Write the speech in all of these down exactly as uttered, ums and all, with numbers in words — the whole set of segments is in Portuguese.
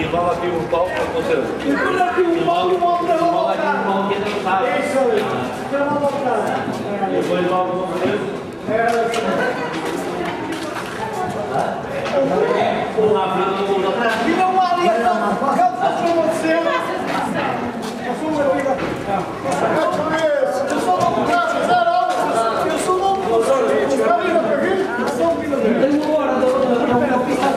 Enrola aqui o pau, ou seja, Enrola aqui o pau e volta a enrola aqui o pau que ainda não sabe. Isso aí. Já vou voltar. E depois logo vamos ver. Um lá frente, um lá atrás. E não há ali a causa de você. Eu sou uma amiga. Eu sou uma mudança, zero. Eu sou uma mudança. Eu sou uma mudança. Tenho uma hora da pista.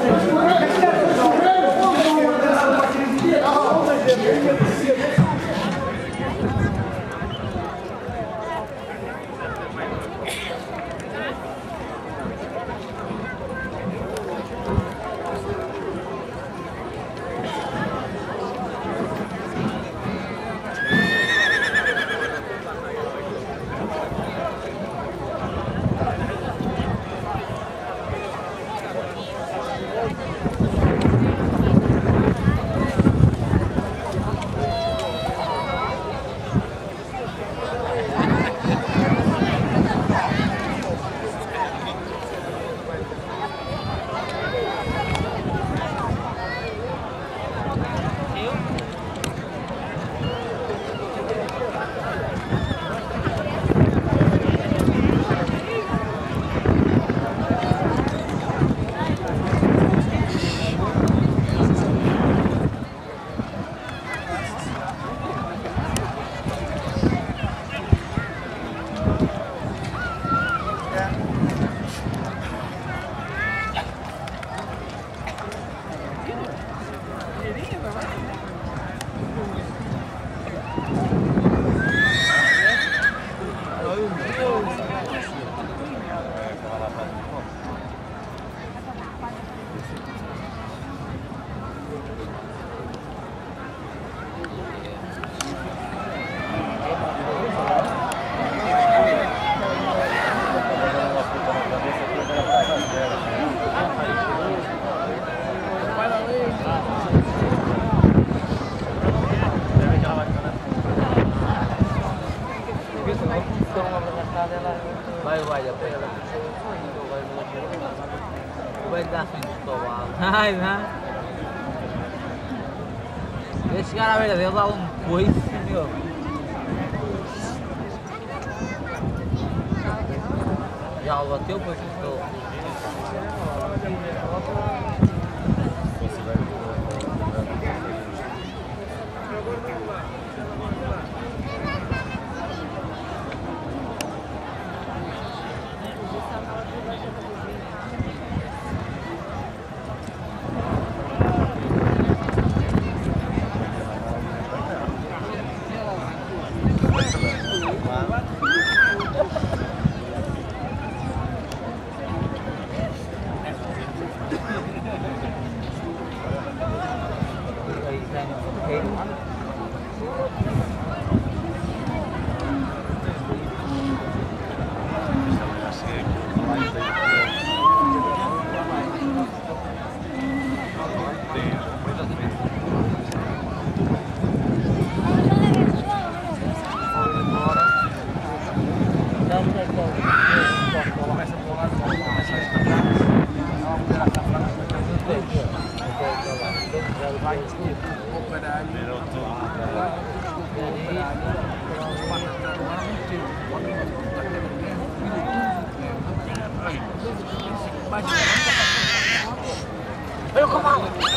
Vai, vai, já pega ela. Vai dar fim de tomar. Ai, vai. Deixa chegar à beira dele, dá um coice, meu. Já o bateu, pois estou. Olha o cavalo!